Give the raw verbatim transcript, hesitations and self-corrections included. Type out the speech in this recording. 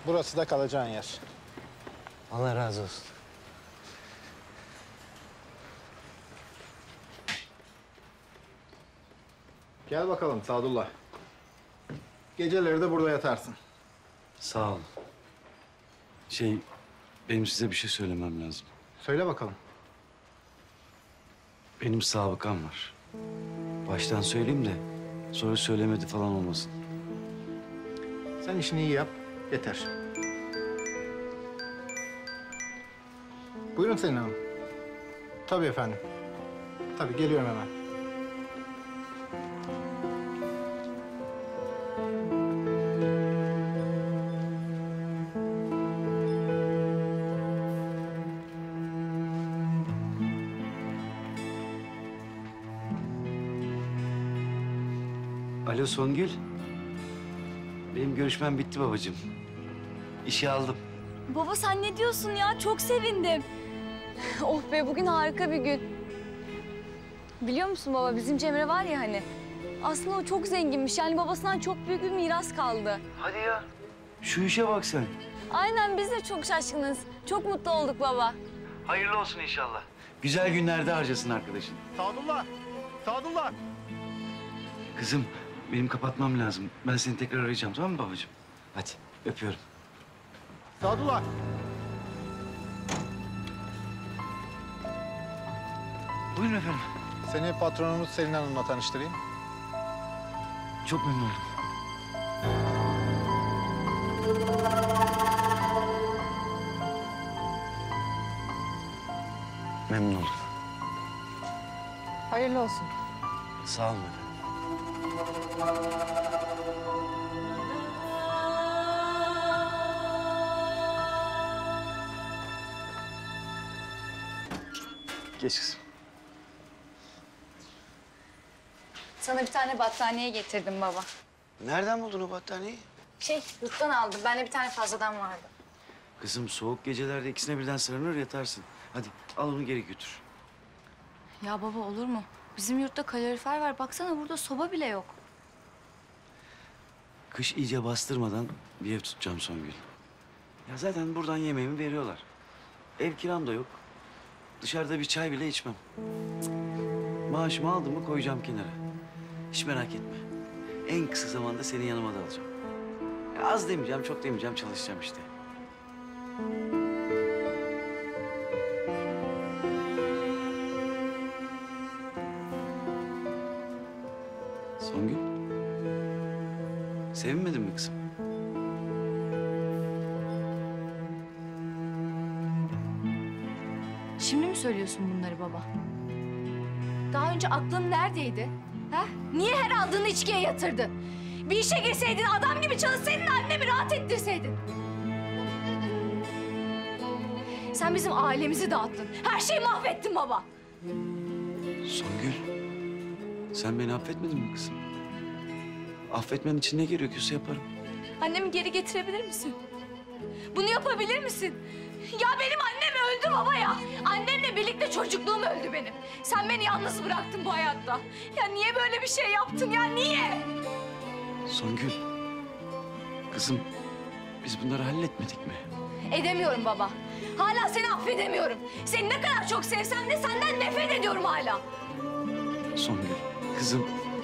Burası da kalacağın yer. Allah razı olsun. Gel bakalım Sadullah. Geceleri de burada yatarsın. Sağ ol. Şey, benim size bir şey söylemem lazım. Söyle bakalım. Benim sabıkam var. Baştan söyleyeyim de sonra söylemedi falan olmasın. Sen işini iyi yap, yeter. Buyurun Selin Hanım. Tabii efendim. Tabii, geliyorum hemen. Alo Songül. Benim görüşmem bitti babacığım. İşe aldım. Baba sen ne diyorsun ya? Çok sevindim. Oh be bugün harika bir gün. Biliyor musun baba bizim Cemre var ya hani. Aslında o çok zenginmiş. Yani babasından çok büyük bir miras kaldı. Hadi ya. Şu işe bak sen. Aynen biz de çok şaşkınız. Çok mutlu olduk baba. Hayırlı olsun inşallah. Güzel günlerde harcasın arkadaşın. Sadullah! Sadullah! Kızım benim kapatmam lazım. Ben seni tekrar arayacağım, tamam mı babacığım? Hadi öpüyorum. Sadullah! Buyurun efendim. Seni patronumuz Selin Hanım'la tanıştırayım. Çok memnun oldum. Memnun oldum. Hayırlı olsun. Sağ olun efendim. Geç kızım. Sana bir tane battaniye getirdim baba. Nereden buldun o battaniyeyi? Şey yurttan aldım. Bende bir tane fazladan vardı. Kızım soğuk gecelerde ikisine birden sarılır yatarsın. Hadi al onu geri götür. Ya baba olur mu? Bizim yurtta kalorifer var. Baksana burada soba bile yok. Kış iyice bastırmadan bir ev tutacağım Songül. Ya zaten buradan yemeğimi veriyorlar. Ev kiram da yok. Dışarıda bir çay bile içmem. Cık. Maaşımı aldım mı koyacağım kenara. Hiç merak etme. En kısa zamanda seni yanıma da alacağım. Ya az demeyeceğim, çok demeyeceğim, çalışacağım işte. Songül. Sevinmedin mi kızım? Şimdi mi söylüyorsun bunları baba? Daha önce aklın neredeydi? Ha? Niye her aldığını içkiye yatırdın? Bir işe girseydin, adam gibi çalışsaydın, annemi rahat ettirseydin. Sen bizim ailemizi dağıttın. Her şeyi mahvettin baba. Songül. Sen beni affetmedin mi kızım? Affetmen için ne gerekiyorsa yaparım. Annemi geri getirebilir misin? Bunu yapabilir misin? Ya benim annem öldü baba ya. Annemle birlikte çocukluğum öldü benim. Sen beni yalnız bıraktın bu hayatta. Ya niye böyle bir şey yaptın ya niye? Songül. Kızım biz bunları halletmedik mi? Edemiyorum baba. Hala seni affedemiyorum. Seni ne kadar çok sevsem de senden nefret ediyorum hala. Songül. Kızım